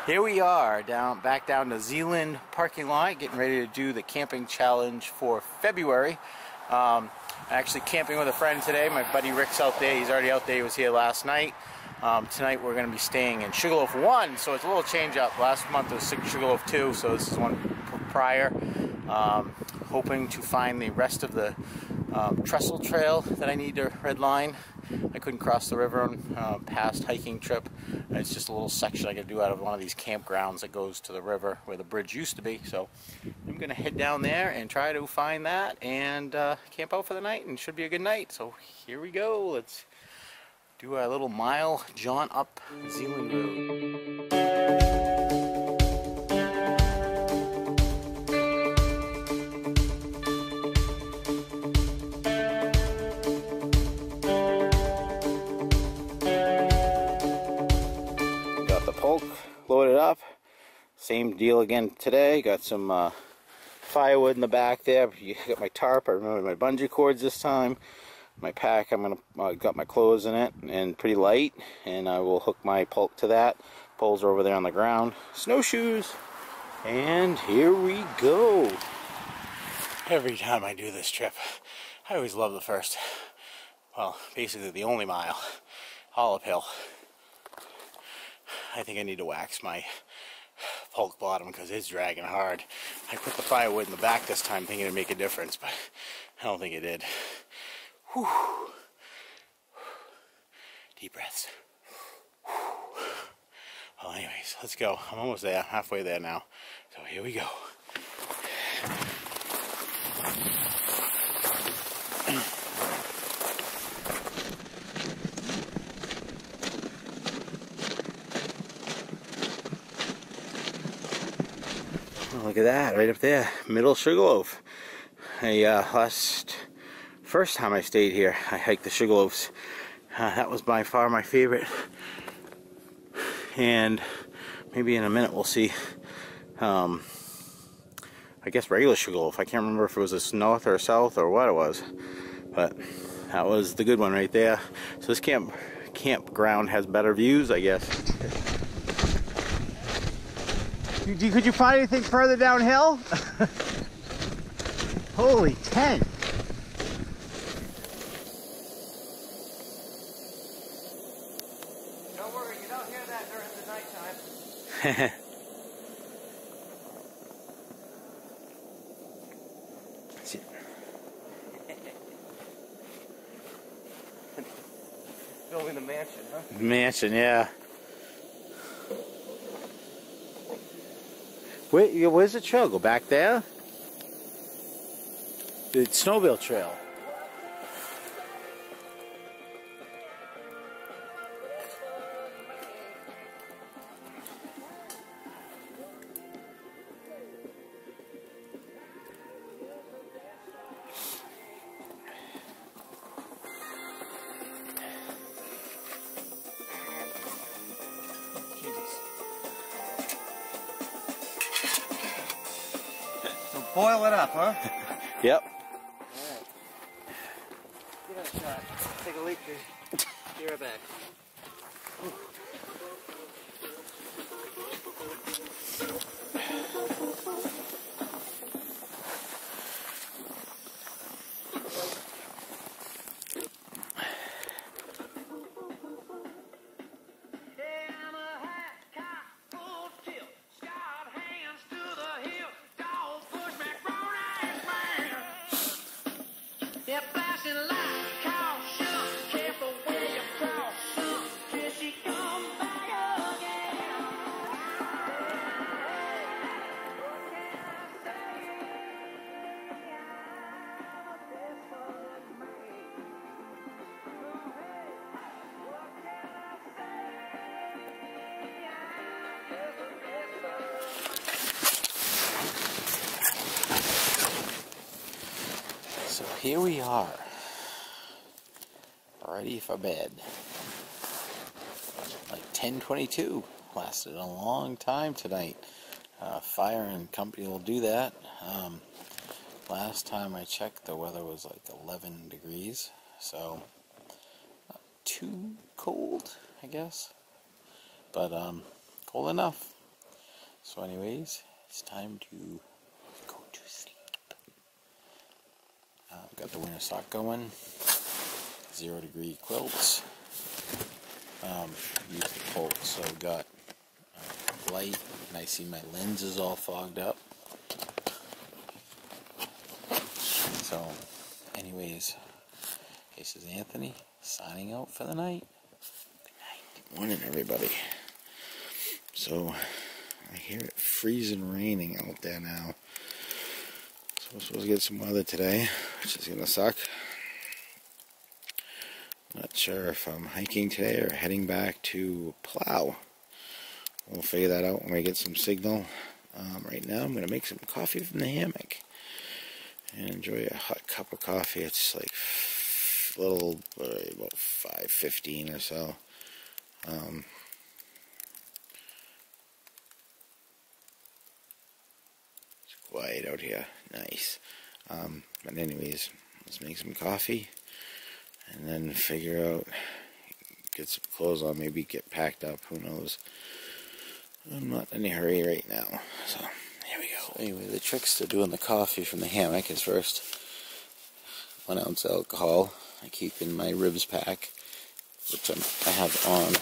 Here we are, back down to Zeeland parking lot, getting ready to do the camping challenge for February. Actually camping with a friend today. My buddy Rick's out there. He's already out there. He was here last night. Tonight we're going to be staying in Sugarloaf 1, so it's a little change up. Last month was Sugarloaf 2, so this is one prior. Hoping to find the rest of the trestle trail that I need to redline. I couldn't cross the river on past hiking trip. It's just a little section I got to do out of one of these campgrounds that goes to the river where the bridge used to be. So I'm going to head down there and try to find that and camp out for the night, and it should be a good night. So here we go. Let's do our little mile jaunt up Zeeland Road. Polk loaded up. Same deal again today. Got some firewood in the back there. Got my tarp. I remember my bungee cords this time. My pack, got my clothes in it and pretty light, and I will hook my Polk to that. Poles are over there on the ground. Snowshoes, and here we go. Every time I do this trip, I always love the first, well, basically the only mile, all uphill. I think I need to wax my Polk bottom because it's dragging hard. I put the firewood in the back this time thinking it'd make a difference, but I don't think it did. Whew. Deep breaths. Well, anyways, let's go. I'm almost there, halfway there now. So here we go. Look at that, right up there, Middle Sugarloaf. First time I stayed here, I hiked the Sugarloafs. That was by far my favorite. And maybe in a minute we'll see, I guess regular Sugarloaf. I can't remember if it was a north or a south or what it was. But that was the good one right there. So this campground has better views, I guess. Could you find anything further downhill? Holy 10! Don't worry, you don't hear that during the nighttime. Building a mansion, huh? Mansion, yeah. Where's the trail? Go back there? The snowmobile trail. Boil it up, huh? Yep. Alright. Give it a shot. Take a leak, dude. Be right back. So here we are, ready for bed. Like 10:22, lasted a long time tonight. Fire and company will do that. Last time I checked, the weather was like 11 degrees, so not too cold, I guess, but cold enough. So anyways, it's time to go to sleep. Got the winter sock going. 0 degree quilts. Used the Colt, so got light, and I see my lens is all fogged up. So, anyways, this is Anthony signing out for the night. Good night. Good morning, everybody. So, I hear it freezing raining out there now. So we're supposed to get some weather today, which is gonna suck. Not sure if I'm hiking today or heading back to plow. We'll figure that out when we get some signal. Right now I'm going to make some coffee from the hammock and enjoy a hot cup of coffee. It's like about 5:15 or so. It's quiet out here. Nice. But anyways, let's make some coffee. And then figure out, get some clothes on, maybe get packed up, who knows. I'm not in a hurry right now, so here we go. So anyway, the tricks to doing the coffee from the hammock is first, 1 ounce alcohol I keep in my ribs pack, which I have on.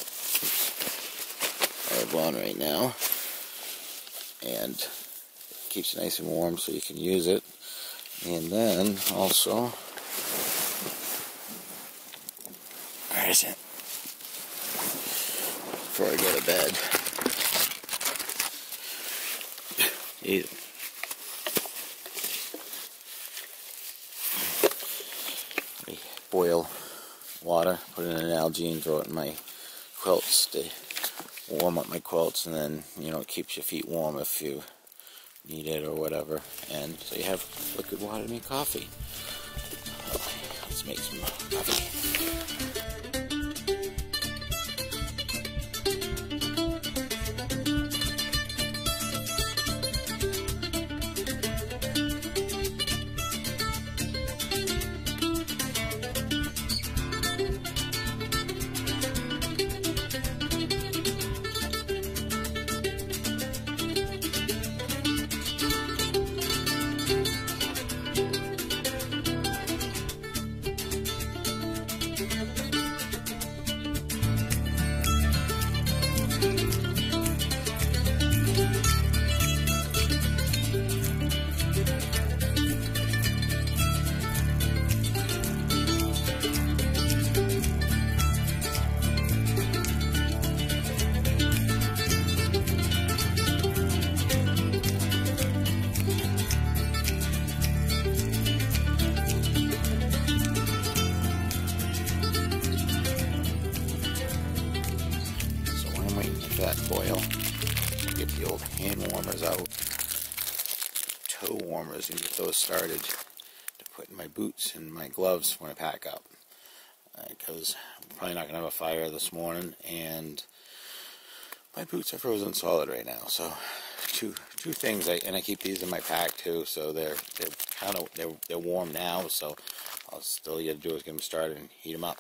I have on right now. And it keeps it nice and warm so you can use it. And then also, where is it? Before I go to bed. Jeez. Boil water, put it in an algae and throw it in my quilts to warm up my quilts, and then, you know, it keeps your feet warm if you need it or whatever. And so you have liquid water to make coffee. Let's make some coffee. That boil. Get the old hand warmers out, toe warmers, and get those started to put in my boots and my gloves when I pack up. Because I'm probably not going to have a fire this morning, and my boots are frozen solid right now. So two things, and I keep these in my pack too, so they're warm now. So all you got to do is get them started and heat them up.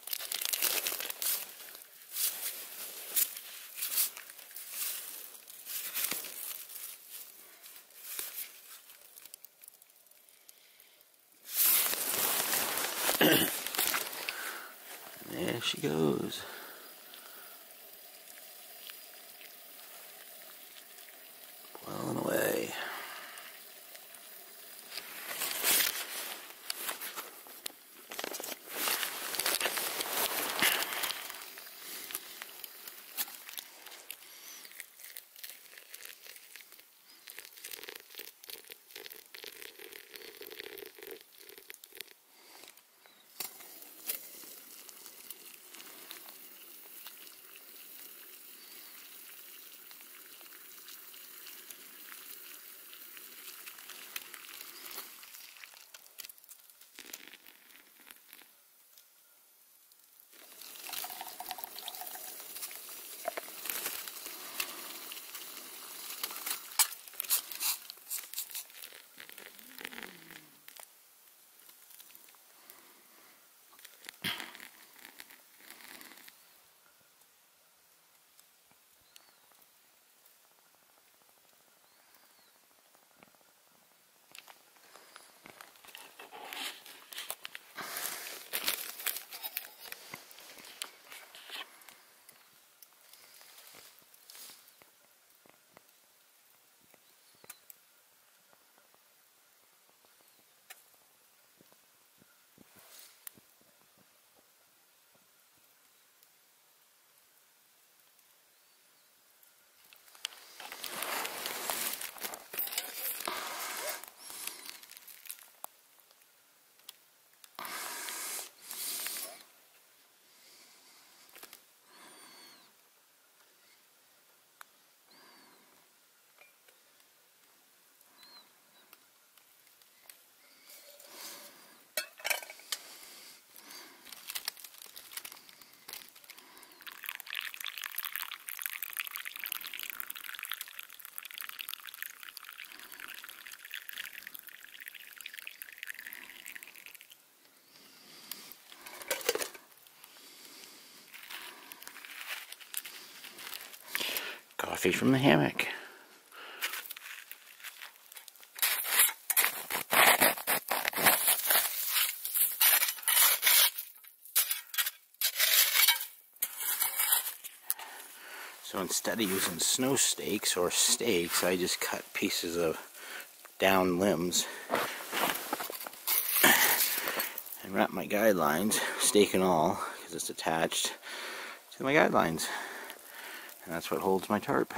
There she goes. Blowing away. Coffee from the hammock. So instead of using snow stakes or stakes, I just cut pieces of down limbs and wrap my guidelines, stake and all, because it's attached to my guidelines. And that's what holds my tarp.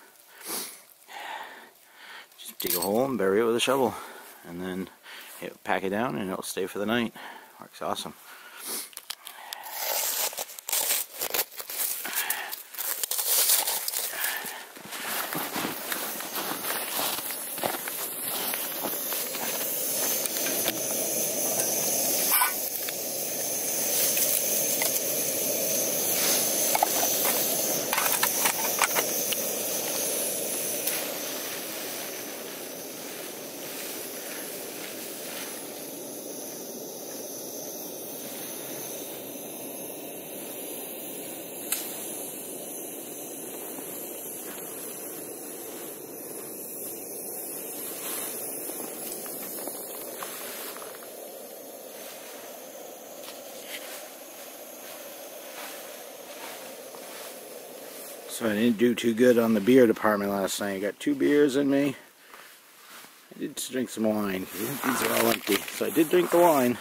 Just dig a hole and bury it with a shovel. And then pack it down and it'll stay for the night. Works awesome. So I didn't do too good on the beer department last night. I got 2 beers in me. I did drink some wine. These are all empty. So I did drink the wine.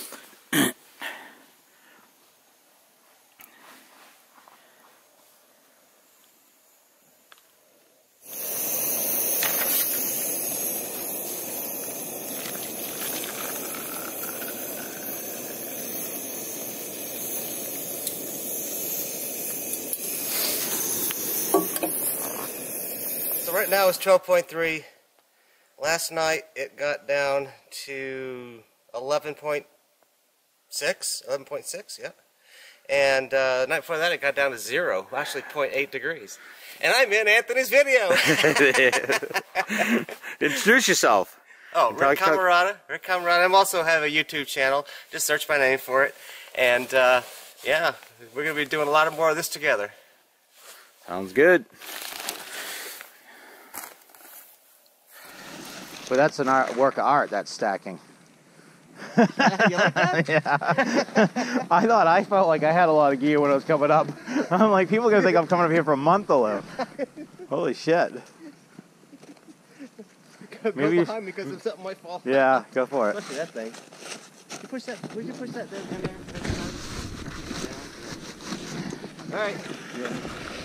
So right now it's 12.3. Last night it got down to 11.6, yeah. And the night before that it got down to 0, actually 0.8 degrees. And I'm in Anthony's video. Introduce yourself. Oh, Rick Camarada. Rick Camarada. I also have a YouTube channel. Just search my name for it. And yeah, we're going to be doing a lot more of this together. Sounds good. But that's an work of art, that stacking. You like that? Yeah. I felt like I had a lot of gear when I was coming up. I'm like, people are going to think I'm coming up here for a month to live. Holy shit. Go behind me because if something might fall. Yeah, go for it. Especially that thing. You push that, would you push that in there? Alright. Yeah.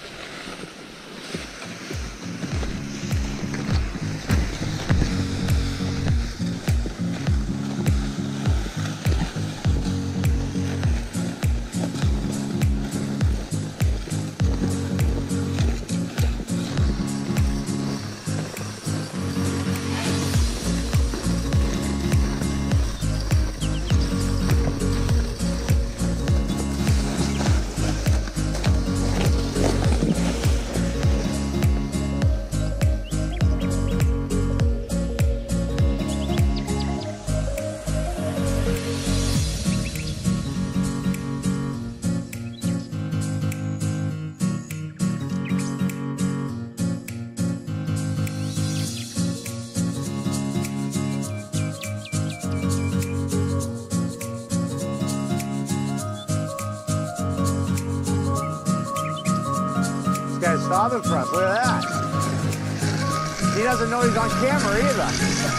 Guy's stopping for us. Look at that. He doesn't know he's on camera either.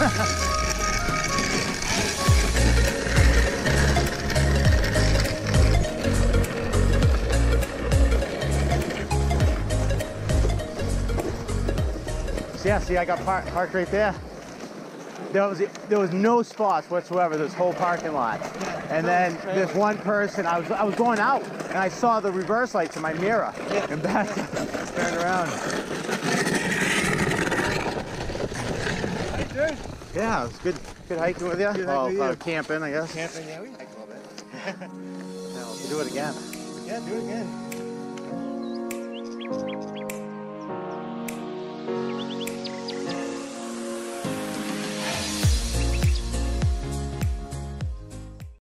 Yeah, see, I got parked right there. There was no spots whatsoever, this whole parking lot. And then this one person, I was going out and I saw the reverse lights in my mirror and backed up, turned around. Good. Yeah, it was good hiking with you. Good hiking with you. Camping, I guess. Camping, yeah, we hiked a little bit. Yeah, we'll do it again. Yeah, do it again.